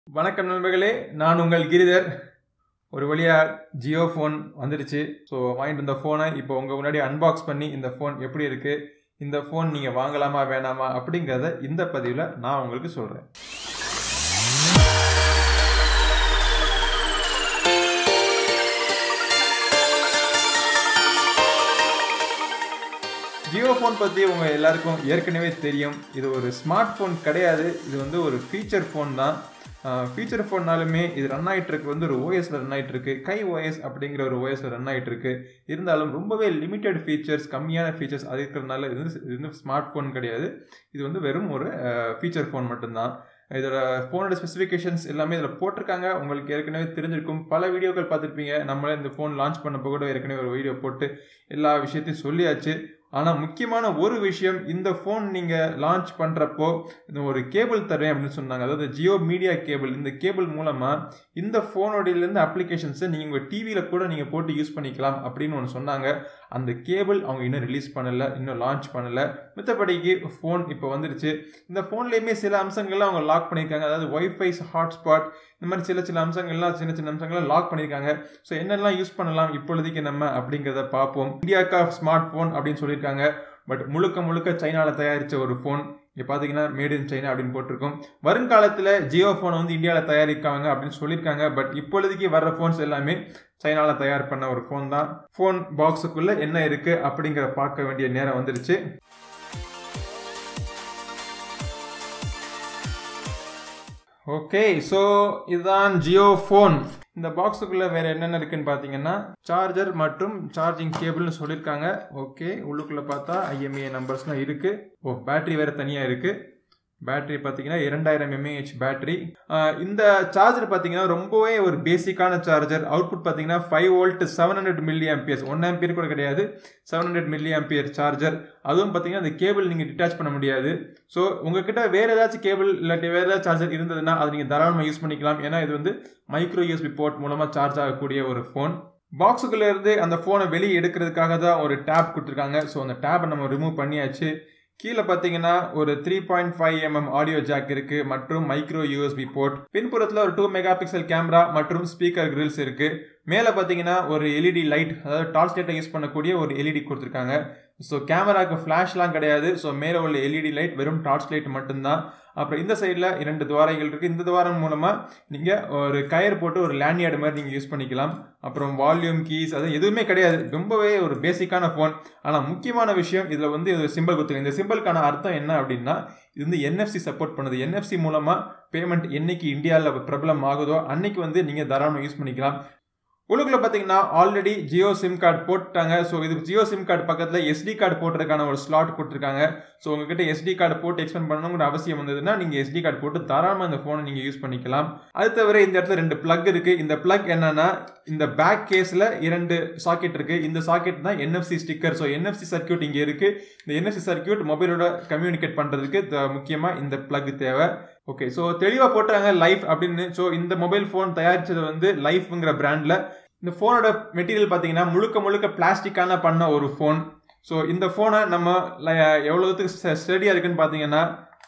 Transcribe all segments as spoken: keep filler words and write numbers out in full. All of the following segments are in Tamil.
வணக்கம் நண்பர்களே, நான் உங்கள் கிரிதர். ஒரு வழியாக ஜியோ ஃபோன் வந்துடுச்சு. ஸோ வாங்கிட்டு இந்த ஃபோனை இப்போ உங்கள் முன்னாடி அன்பாக்ஸ் பண்ணி இந்த ஃபோன் எப்படி இருக்குது, இந்த ஃபோன் நீங்கள் வாங்கலாமா வேணாமா அப்படிங்கிறத இந்த பதிவில் நான் உங்களுக்கு சொல்கிறேன். ஜியோ ஃபோன் பற்றி உங்கள் எல்லாருக்கும் ஏற்கனவே தெரியும். இது ஒரு ஸ்மார்ட் ஃபோன் கிடையாது, இது வந்து ஒரு ஃபீச்சர் ஃபோன் தான். ஃபீச்சர் ஃபோன்னாலுமே இது ரன் ஆகிட்டு இருக்கு வந்து ஒரு ஓஎஸில் ரன் ஆகிட்டு இருக்கு, கை ஓஎஸ் அப்படிங்கிற ஒரு ஓஎஸில் ரன் ஆகிட்டு இருக்கு. இருந்தாலும் ரொம்பவே லிமிட்டட் ஃபீச்சர்ஸ், கம்மியான ஃபீச்சர்ஸ் அது இருக்கிறதுனால இது வந்து இது வந்து ஸ்மார்ட் ஃபோன் கிடையாது. இது வந்து வெறும் ஒரு ஃபீச்சர் ஃபோன் மட்டும்தான். இதோட ஃபோனோட ஸ்பெசிஃபிகேஷன்ஸ் எல்லாமே இதில் போட்டிருக்காங்க. உங்களுக்கு ஏற்கனவே தெரிஞ்சிருக்கும், பல வீடியோக்கள் பார்த்துருப்பீங்க. நம்மளே இந்த ஃபோன் லான்ச் பண்ணப்போ கூட ஏற்கனவே ஒரு வீடியோ போட்டு எல்லா விஷயத்தையும் சொல்லியாச்சு. ஆனால் முக்கியமான ஒரு விஷயம், இந்த ஃபோன் நீங்கள் லான்ச் பண்ணுறப்போ இந்த ஒரு கேபிள் தரேன் அப்படின்னு சொன்னாங்க. அதாவது ஜியோ மீடியா கேபிள். இந்த கேபிள் மூலமாக இந்த ஃபோனோடையிலேருந்து அப்ளிகேஷன்ஸை நீங்கள் உங்கள் டிவியில் கூட நீங்கள் போட்டு யூஸ் பண்ணிக்கலாம் அப்படின்னு ஒன்று சொன்னாங்க. அந்த கேபிள் அவங்க இன்னும் ரிலீஸ் பண்ணலை, இன்னும் லான்ச் பண்ணலை. மித்தபடிக்கு ஃபோன் இப்போ வந்துருச்சு. இந்த ஃபோன்லேயுமே சில அம்சங்கள்லாம் அவங்க லாக் பண்ணியிருக்காங்க. அதாவது ஒய்ஃபைஸ், ஹாட்ஸ்பாட், இந்த மாதிரி சில சில அம்சங்கள்லாம் சின்ன சின்ன அம்சங்கள்லாம் லாக் பண்ணியிருக்காங்க. ஸோ என்னெல்லாம் யூஸ் பண்ணலாம் இப்பொழுதைக்கு நம்ம அப்படிங்கிறத பார்ப்போம். இந்தியாக்கா ஸ்மார்ட் ஃபோன் அப்படின்னு சொல்லியிருக்காங்க. பட் முழுக்க முழுக்க சைனாவில் தயாரித்த ஒரு ஃபோன். இங்கே பார்த்தீங்கன்னா மேட் இன் சைனா அப்படின்னு போட்டிருக்கோம். வருங்காலத்தில் ஜியோ ஃபோனை வந்து இந்தியாவில் தயாரிக்காங்க அப்படின்னு சொல்லியிருக்காங்க. பட் இப்பொழுதைக்கு வர்ற ஃபோன்ஸ் எல்லாமே சைனாவில் தயார் பண்ண ஒரு ஃபோன் தான். ஃபோன் பாக்ஸுக்குள்ளே என்ன இருக்குது அப்படிங்கிற பார்க்க வேண்டிய நேரம் வந்துருச்சு. ஓகே, ஸோ இதுதான் ஜியோ ஃபோன். இந்த பாக்ஸுக்குள்ளே வேறு என்னென்ன இருக்குன்னு பார்த்தீங்கன்னா சார்ஜர் மற்றும் சார்ஜிங் கேபிள்னு சொல்லியிருக்காங்க. ஓகே, உள்ளுக்குள்ளே பார்த்தா ஐஎம்இஐ நம்பர்ஸ்லாம் இருக்குது. ஓ, பேட்டரி வேறு தனியாக இருக்குது. பேட்டரி பார்த்தீங்கன்னா இரண்டாயிரம் எம்ஏஹெச் பேட்டரி. இந்த சார்ஜர் பார்த்தீங்கன்னா ரொம்பவே ஒரு பேசிக்கான சார்ஜர். அவுட்புட் பார்த்தீங்கன்னா five volt seven hundred milli amperes, one ampere கூட கிடையாது, seven hundred milli ampere charger. அதுவும் பார்த்தீங்கன்னா அந்த கேபிள் நீங்கள் டிட்டாச் பண்ண முடியாது. ஸோ உங்ககிட்ட வேறு ஏதாச்சும் கேபிள் இல்லாட்டி வேறு ஏதாச்சும் சார்ஜர் இருந்ததுன்னா அதை நீங்கள் தாராளமாக யூஸ் பண்ணிக்கலாம். ஏன்னா இது வந்து மைக்ரோ யூஎஸ்பி போர்ட் மூலமாக சார்ஜ் ஆகக்கூடிய ஒரு ஃபோன். பாக்ஸுக்குள்ளே இருந்து அந்த ஃபோனை வெளியே எடுக்கிறதுக்காக தான் ஒரு டேப் கொடுத்துருக்காங்க. ஸோ அந்த டேப்பை நம்ம ரிமூவ் பண்ணியாச்சு. கீழே பார்த்தீங்கன்னா ஒரு three point five MM audio jack இருக்கு மற்றும் மைக்ரோ யூஎஸ்பி போர்ட். பின்புறத்தில் ஒரு டூ மெகா பிக்சல் கேமரா மற்றும் ஸ்பீக்கர் கிரில்ஸ் இருக்கு. மேலே பார்த்தீங்கன்னா ஒரு எல்இடி லைட், அதாவது டார்ச் லைட்டை யூஸ் பண்ணக்கூடிய ஒரு எல்இடி கொடுத்துருக்காங்க. ஸோ கேமராவுக்கு ஃப்ளாஷ்லாம் கிடையாது. ஸோ மேலே உள்ள எல்இடி லைட் வெறும் டார்ச் லைட் மட்டும்தான். அப்புறம் இந்த சைடில் இரண்டு துவாரைகள் இருக்குது. இந்த துவாரம் மூலமாக நீங்கள் ஒரு கயர் போட்டு ஒரு லேண்ட்யார்டு மாதிரி நீங்கள் யூஸ் பண்ணிக்கலாம். அப்புறம் வால்யூம் கீஸ் அது எதுவுமே கிடையாது. ரொம்பவே ஒரு பேசிக்கான ஃபோன். ஆனால் முக்கியமான விஷயம், இதில் வந்து ஒரு சிம்பிள் கொடுத்துருங்க. இந்த சிம்பிளுக்கான அர்த்தம் என்ன அப்படின்னா, இது வந்து என்எஃப்சி சப்போர்ட் பண்ணுது. என்எஃப்சி மூலமாக பேமெண்ட் என்னைக்கு இந்தியாவில் பிரபலம் ஆகுதோ அன்னைக்கு வந்து நீங்கள் தாராளமாக யூஸ் பண்ணிக்கலாம். உள்ளுக்குள்ள பார்த்தீங்கன்னா ஆல்ரெடி ஜியோ சிம் கார்டு போட்டுட்டாங்க. ஸோ இது ஜியோ சிம் கார்டு பக்கத்தில் எஸ்டி கார்டு போட்டுறதுக்கான ஒரு ஸ்லாட் கொடுத்துருக்காங்க. ஸோ உங்ககிட்ட எஸ்டி கார்டு போட்டு எக்ஸ்பெண்ட் பண்ணணுங்கிற அவசியம் வந்ததுன்னா நீங்கள் எஸ்டி கார்டு போட்டு தாராளமாக இந்த ஃபோனை நீங்கள் யூஸ் பண்ணிக்கலாம். அது தவிர இந்த இடத்துல ரெண்டு பிளக் இருக்குது. இந்த பிளக் என்னன்னா, இந்த பேக் கேஸில் இரண்டு சாக்கெட் இருக்குது. இந்த சாக்கெட் தான் NFC sticker. So NFC circuit இங்கே இருக்குது. இந்த என்எஃப்சி சர்க்கியூட் மொபைலோட கம்யூனிகேட் பண்ணுறதுக்கு முக்கியமாக இந்த பிளக் தேவை. ஓகே, ஸோ தெளிவாக போட்டுறாங்க லைஃப் அப்படின்னு. ஸோ இந்த மொபைல் ஃபோன் தயாரித்தது வந்து லைஃப்ங்கிற பிராண்டில். இந்த ஃபோனோட மெட்டீரியல் பார்த்தீங்கன்னா முழுக்க முழுக்க பிளாஸ்டிக்கான பண்ண ஒரு ஃபோன். ஸோ இந்த ஃபோனை நம்ம எவ்வளோத்துக்கு ஸ்டடியாக இருக்குன்னு பார்த்தீங்கன்னா,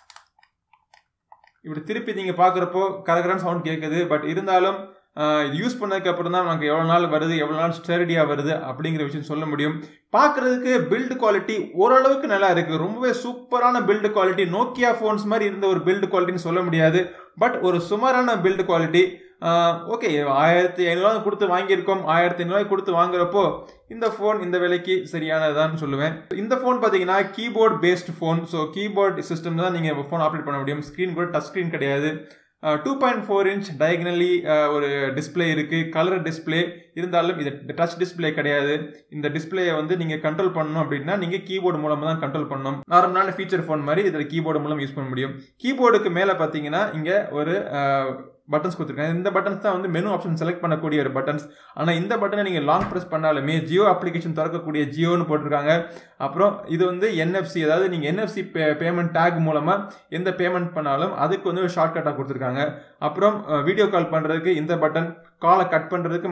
இப்படி திருப்பி நீங்கள் பார்க்குறப்போ கரகரன்னு சவுண்ட் கேட்குது. பட் இருந்தாலும் யூஸ் பண்ணதுக்கு அப்புறம் தான் நமக்கு எவ்வளோ நாள் வருது, எவ்வளோ நாள் ஸ்டெடியாக வருது அப்படிங்கிற விஷயம் சொல்ல முடியும். பார்க்குறதுக்கு பில்டு குவாலிட்டி ஓரளவுக்கு நல்லா இருக்குது. ரொம்பவே சூப்பரான பில்டு குவாலிட்டி. நோக்கியா ஃபோன்ஸ் மாதிரி இருந்த ஒரு பில்டு குவாலிட்டின்னு சொல்ல முடியாது. பட் ஒரு சுமாரான பில்டு குவாலிட்டி. ஓகே, ஆயிரத்தி ஐநூறுரூவா கொடுத்து வாங்கியிருக்கோம். ஆயிரத்தி ஐநூறுரூவாய் கொடுத்து வாங்குறப்போ இந்த ஃபோன் இந்த விலைக்கு சரியானதான்னு சொல்லுவேன். இந்த ஃபோன் பார்த்தீங்கன்னா keyboard based phone. So keyboard system தான் நீங்கள் ஃபோன் ஆப்ரேட் பண்ண முடியும். ஸ்க்ரீன் கூட டச் ஸ்க்ரீன் கிடையாது. Two point four inch diagonally ஒரு டிஸ்பிளே இருக்குது. கலர் டிஸ்பிளே இருந்தாலும் இது டச் டிஸ்பிளே கிடையாது. இந்த டிஸ்பிளேயை வந்து நீங்கள் கண்ட்ரோல் பண்ணணும் அப்படின்னா நீங்கள் கீபோர்டு மூலமாக தான் கண்ட்ரோல் பண்ணணும். நார்மலான ஃபீச்சர் ஃபோன் மாதிரி இதில் கீபோர்டு மூலம் யூஸ் பண்ண முடியும். கீபோர்டுக்கு மேலே பார்த்தீங்கன்னா இங்கே ஒரு பட்டன்ஸ் கொடுத்துருக்காங்க. இந்த பட்டன்ஸ் தான் வந்து மெனு ஆப்ஷன் செலக்ட் பண்ணக்கூடிய ஒரு பட்டன்ஸ். ஆனால் இந்த பட்டனை நீங்கள் லாங் ப்ரெஸ் பண்ணாலுமே ஜியோ அப்ளிகேஷன் திறக்கக்கூடிய ஜியோன்னு போட்டிருக்காங்க. அப்புறம் இது வந்து என்எஃப்சி, அதாவது நீங்கள் என்எஃப்சி பே பேமெண்ட் டேக் மூலமாக எந்த பேமெண்ட் பண்ணாலும் அதுக்கு வந்து ஒரு ஷார்ட்கட்டாக கொடுத்துருக்காங்க. அப்புறம் வீடியோ கால் பண்ணுறதுக்கு இந்த பட்டன், காலை கட் பண்ணுறதுக்கு மற்றும் மெனு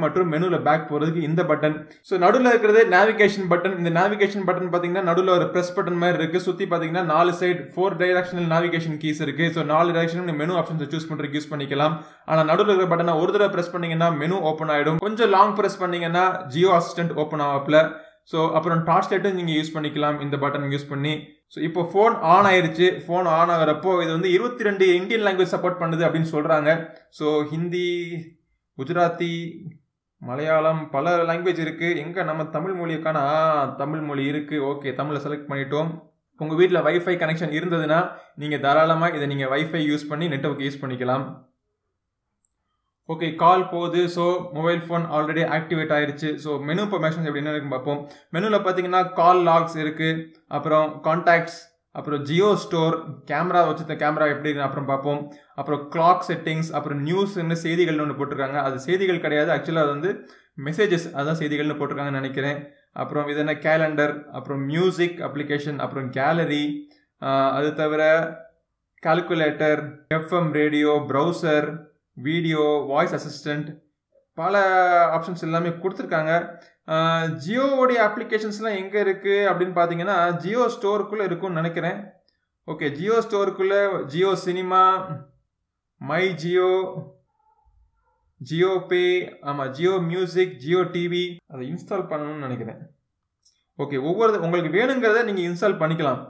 நடுவில் பேக் போகிறதுக்கு இந்த பட்டன். ஸோ நடுவில் இருக்கிறது நேவிகேஷன் பட்டன். இந்த நேவிகேஷன் பட்டன் பார்த்தீங்கன்னா நடுவில் ஒரு ப்ரெஸ் பட்டன் மாதிரி இருக்குது. சுற்றி பார்த்தீங்கன்னா நாலு side four directional navigation keys இருக்குது. ஸோ நாலு டைரக்ஷனும் மெனு ஆப்ஷன்ஸை சூஸ் பண்ணுறதுக்கு யூஸ் பண்ணிக்கலாம். ஆனால் நடுவில் இருக்கிற பட்டனை ஒரு தடவை ப்ரெஸ் பண்ணிங்கன்னா மெனு ஓப்பன் ஆகிடும். கொஞ்சம் லாங் ப்ரெஸ் பண்ணிங்கன்னா ஜியோ அசிஸ்டன்ட் ஓப்பன் ஆகப்பில். ஸோ அப்புறம் டார்ச் லைட்டும் நீங்கள் யூஸ் பண்ணிக்கலாம் இந்த பட்டன் யூஸ் பண்ணி. ஸோ இப்போ ஃபோன் ஆன் ஆயிடுச்சு. ஃபோன் ஆன் ஆகிறப்போ இது வந்து இருபத்தி ரெண்டு இந்தியன் லாங்குவேஜ் சப்போர்ட் பண்ணுது அப்படின்னு சொல்கிறாங்க. ஸோ ஹிந்தி, குஜராத்தி, மலையாளம், பல லாங்குவேஜ் இருக்குது. எங்கே நம்ம தமிழ் மொழிக்கான தமிழ் மொழி இருக்குது. ஓகே, தமிழை செலக்ட் பண்ணிட்டோம். உங்கள் வீட்டில் வைஃபை கனெக்ஷன் இருந்ததுன்னா நீங்கள் தாராளமாக இதை நீங்கள் வைஃபை யூஸ் பண்ணி நெட்வொர்க் யூஸ் பண்ணிக்கலாம். ஓகே, கால் போகுது. So mobile phone already activate ஆயிடுச்சு. ஸோ மெனு இன்ஃபர்மேஷன்ஸ் எப்படி என்ன இருக்குன்னு பார்ப்போம். மெனுவில் பார்த்தீங்கன்னா கால் லாக்ஸ் இருக்குது, அப்புறம் கான்டாக்ட்ஸ், அப்புறம் ஜியோ ஸ்டோர், கேமரா வச்சு கேமரா எப்படி இருக்குன்னு அப்புறம் பார்ப்போம். அப்புறம் கிளாக் செட்டிங்ஸ், அப்புறம் நியூஸ்ன்னு செய்திகள்னு ஒன்று போட்டிருக்காங்க. அது செய்திகள் கிடையாது, ஆக்சுவலாக அது வந்து மெசேஜஸ், அதான் செய்திகள்னு போட்டிருக்காங்கன்னு நினைக்கிறேன். அப்புறம் இது என்ன கேலண்டர், அப்புறம் மியூசிக் அப்ளிகேஷன், அப்புறம் கேலரி, அது தவிர calculator, FM radio, browser, video, voice assistant, பல ஆப்ஷன்ஸ் எல்லாமே கொடுத்துருக்காங்க. ஜியோவோடைய அப்ளிகேஷன்ஸ்லாம் எங்கே இருக்குது அப்படின்னு பார்த்தீங்கன்னா ஜியோ ஸ்டோருக்குள்ளே இருக்குன்னு நினைக்கிறேன். ஓகே, ஜியோ ஸ்டோருக்குள்ளே Jio cinema, my Jio, Jio pay, ஆமாம் ஜியோ மியூசிக், ஜியோ டிவி, அதை இன்ஸ்டால் பண்ணணும்னு நினைக்கிறேன். ஓகே, ஒவ்வொரு உங்களுக்கு வேணுங்கிறத நீங்கள் இன்ஸ்டால் பண்ணிக்கலாம்.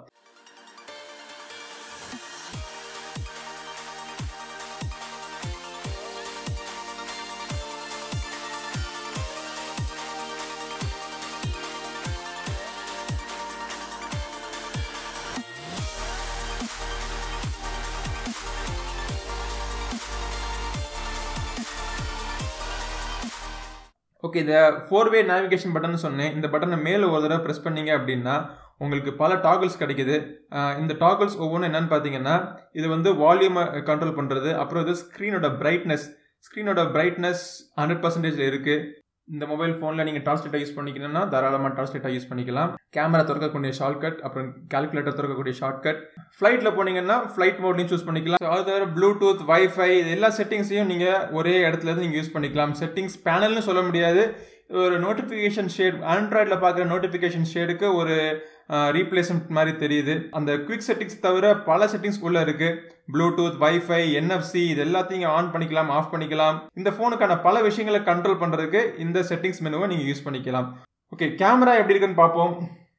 ஓகே, இந்த ஃபோர் வே நேவிகேஷன் பட்டன் சொன்னேன். இந்த பட்டனை மேலே ஒரு தடவை ப்ரெஸ் பண்ணீங்க அப்படின்னா உங்களுக்கு பல டாகிள்ஸ் கிடைக்குது. இந்த டாகிள்ஸ் ஒவ்வொன்றும் என்னன்னு பார்த்தீங்கன்னா இது வந்து வால்யூமை கண்ட்ரோல் பண்ணுறது, அப்புறம் இது ஸ்க்ரீனோட பிரைட்னஸ். ஸ்க்ரீனோட பிரைட்னஸ் ஹண்ட்ரட் பர்சன்டேஜ் இருக்குது. இந்த மொபைல் ஃபோனில் நீங்கள் டார்ச் லைட்டாக யூஸ் பண்ணிக்கணும்னா தாராளமாக டார்ச் லைட்டாக யூஸ் பண்ணிக்கலாம். கேமரா திறக்கக்கூடிய ஷார்ட்கட், அப்புறம் கால்குலேட்டர் திறக்கக்கூடிய ஷார்ட்கட். ஃப்ளைட்டில் போனீங்கன்னா ஃப்ளைட் மோட்லையும் சூஸ் பண்ணிக்கலாம். அது தவிர ப்ளூடூத், வைஃபை, இது எல்லா செட்டிங்ஸையும் நீங்கள் ஒரே இடத்துல இருந்து நீங்கள் யூஸ் பண்ணிக்கலாம். செட்டிங்ஸ் பேனல்னு சொல்ல முடியாது, ஒரு நோட்டிஃபிகேஷன் ஷேட், ஆண்ட்ராய்டில் பார்க்குற நோட்டிஃபிகேஷன் ஷேடுக்கு ஒரு ரீப்ளேஸ்மெண்ட் மாதிரி தெரியுது. அந்த குவிக் செட்டிங்ஸ் தவிர பல செட்டிங்ஸ் உள்ள இருக்கு. ப்ளூடூத், வைஃபை, என்எஃப்சி, இது எல்லாத்தையும் ஆன் பண்ணிக்கலாம், ஆஃப் பண்ணிக்கலாம். இந்த ஃபோனுக்கான பல விஷயங்களை கண்ட்ரோல் பண்ணுறதுக்கு இந்த செட்டிங்ஸ் மெனுவை நீங்கள் யூஸ் பண்ணிக்கலாம். ஓகே, கேமரா எப்படி இருக்குன்னு பார்ப்போம்.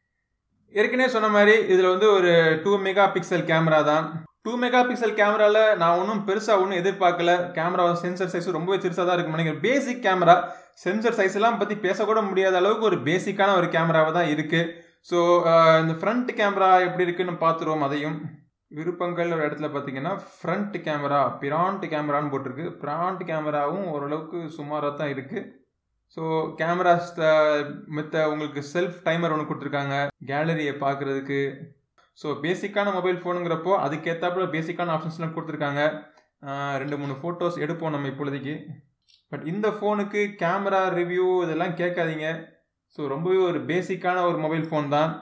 ஏற்கனவே சொன்ன மாதிரி இதில் வந்து ஒரு டூ மெகா பிக்சல் கேமரா தான். டூ மெகா பிக்சல் கேமராவில் நான் ஒன்றும் பெருசாக ஒன்றும் எதிர்பார்க்கல. கேமரா சென்சர் சைஸ் ரொம்பவே சிறுசாக தான் இருக்கும் நினைக்கிறேன். பேசிக் கேமரா, சென்சர் சைஸ் எல்லாம் பற்றி பேசக்கூட முடியாத அளவுக்கு ஒரு பேசிக்கான ஒரு கேமராவாக தான் இருக்குது. ஸோ இந்த ஃப்ரண்ட் கேமரா எப்படி இருக்குன்னு பார்த்துருவோம். அதையும் விருப்பங்கள் ஒரு இடத்துல பார்த்தீங்கன்னா ஃப்ரண்ட் கேமரா, பிராண்ட் கேமரான்னு போட்டிருக்கு. பிராண்ட் கேமராவும் ஓரளவுக்கு சுமாராக தான் இருக்குது. ஸோ கேமராஸ் மித்த உங்களுக்கு செல்ஃப் டைமர் ஒன்று கொடுத்துருக்காங்க கேலரியை பார்க்குறதுக்கு. ஸோ பேசிக்கான மொபைல் ஃபோனுங்கிறப்போ அதுக்கேற்றாப்புல பேசிக்கான ஆப்ஷன்ஸ்லாம் கொடுத்துருக்காங்க. ரெண்டு மூணு ஃபோட்டோஸ் எடுப்போம் நம்ம இப்பொழுதைக்கு. பட் இந்த ஃபோனுக்கு கேமரா ரிவ்யூ இதெல்லாம் கேட்காதீங்க. ஸோ ரொம்பவே ஒரு பேசிக்கான ஒரு மொபைல் ஃபோன் தான்.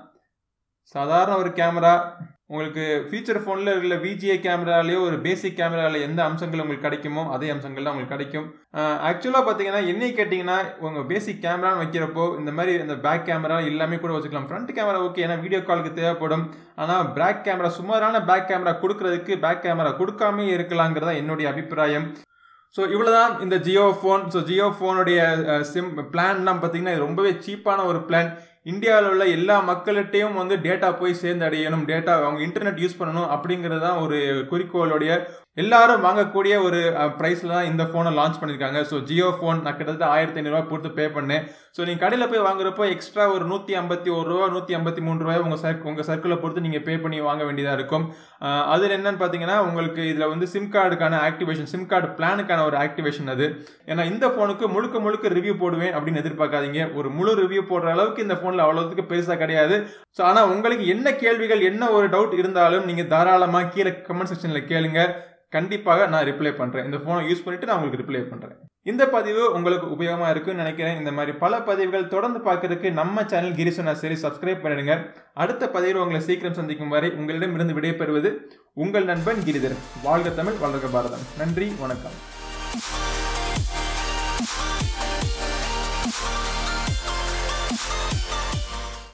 சாதாரண ஒரு கேமரா. உங்களுக்கு ஃபீச்சர் ஃபோனில் இருக்கிற விஜிஏ கேமராலேயோ ஒரு பேசிக் கேமராவில் எந்த அம்சங்கள் உங்களுக்கு கிடைக்குமோ அதே அம்சங்கள் தான் உங்களுக்கு கிடைக்கும். ஆக்சுவலாக பார்த்தீங்கன்னா என்னை கேட்டிங்கன்னா உங்கள் பேசிக் கேமரான்னு வைக்கிறப்போ இந்த மாதிரி இந்த பேக் கேமரா எல்லாமே கூட வச்சுக்கலாம். ஃப்ரண்ட் கேமரா ஓகே, ஏன்னா வீடியோ காலுக்கு தேவைப்படும். ஆனால் பேக் கேமரா, சுமாரான பேக் கேமரா கொடுக்கறதுக்கு பேக் கேமரா கொடுக்காமே இருக்கலாங்கிறதா என்னுடைய அபிப்பிராயம். ஸோ இவ்வளோதான் இந்த ஜியோ ஃபோன். ஸோ ஜியோ ஃபோனுடைய சிம் பிளான்லாம் பார்த்தீங்கன்னா இது ரொம்பவே சீப்பான ஒரு பிளான். இந்தியாவில் உள்ள எல்லா மக்கள்கிட்டையும் வந்து டேட்டா போய் சேர்ந்து அடையணும், டேட்டா அவங்க இன்டர்நெட் யூஸ் பண்ணணும் அப்படிங்கிறது தான் ஒரு குறிக்கோளுடைய எல்லாரும் வாங்கக்கூடிய ஒரு ப்ரைஸில் தான் இந்த ஃபோனை லான்ச் பண்ணியிருக்காங்க. ஸோ ஜியோ ஃபோன் நான் கிட்டத்தட்ட ஆயிரத்தி ஐநூறுரூவா கொடுத்து பே பண்ணேன். ஸோ நீங்கள் கடையில் போய் வாங்குறப்போ எக்ஸ்ட்ரா ஒரு நூற்றி ஐம்பத்தி ஒரு ரூபா நூற்றி ஐம்பத்தி மூணு ரூபாய் உங்கள் சர்க் உங்கள் சர்க்கிளை பொறுத்து நீங்கள் பே பண்ணி வாங்க வேண்டியதாக இருக்கும். அதில் என்னன்னு பார்த்தீங்கன்னா உங்களுக்கு இதில் வந்து சிம் கார்டுக்கான ஆக்டிவேஷன், சிம் கார்டு பிளானுக்கான ஒரு ஆக்டிவேஷன் அது. ஏன்னா இந்த ஃபோனுக்கு முழுக்க முழுக்க ரிவ்யூ போடுவேன் அப்படின்னு எதிர்பார்க்காதீங்க. ஒரு முழு ரிவ்யூ போடுற அளவுக்கு இந்த ஃபோனில் அவ்வளோத்துக்கு பெருசாக கிடையாது. ஸோ ஆனால் உங்களுக்கு என்ன கேள்விகள், என்ன ஒரு டவுட் இருந்தாலும் நீங்கள் தாராளமாக கீழே கமெண்ட் செக்ஷனில் கேளுங்க. கண்டிப்பாக நான் ரிப்ளை பண்ணுறேன். இந்த ஃபோனை யூஸ் பண்ணிவிட்டு நான் உங்களுக்கு ரிப்ளை பண்ணுறேன். இந்த பதிவு உங்களுக்கு உபயோகமாக இருக்குன்னு நினைக்கிறேன். இந்த மாதிரி பல பதிவுகள் தொடர்ந்து பார்க்கறதுக்கு நம்ம சேனல் கிரிசோனா சரி சப்ஸ்கிரைப் பண்ணிடுங்க. அடுத்த பதிவில் உங்களை சீக்கிரம் சந்திக்கும் வரை உங்களிடமிருந்து விடைபெறுவது உங்கள் நண்பன் கிரிதர். வாழ்க தமிழ், வளர்க பாரதம். நன்றி, வணக்கம்.